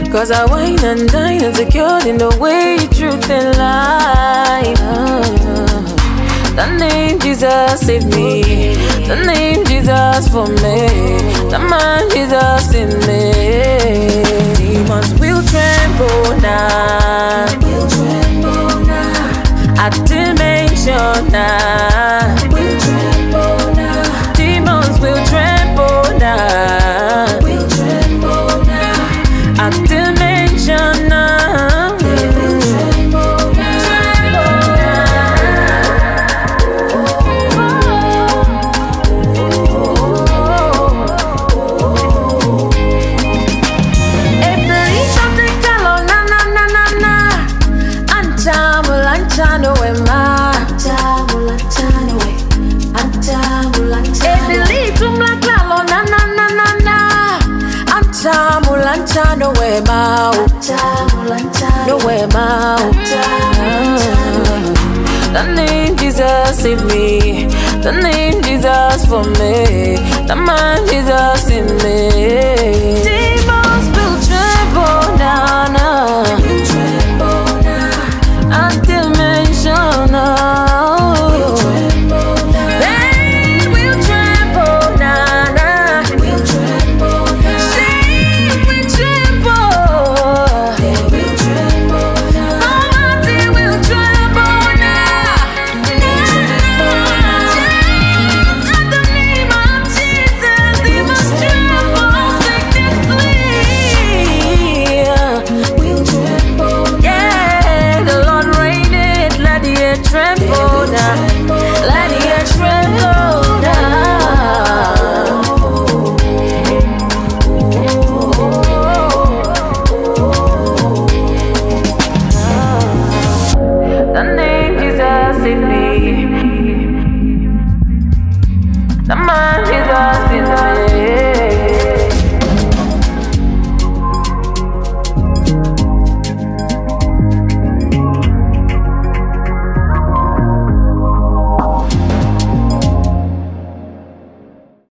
Cause I wine and dine and secured in the way truth and life. The name Jesus saved me. The name Jesus for me. The man Jesus in me. Demons will tremble now. Will tremble now. At the mention now. Will tremble now. Demons will tremble now. Will tremble now. At the mention now. No way, ma. No way, ma. The name Jesus saved me. The name Jesus for me. The man Jesus in me.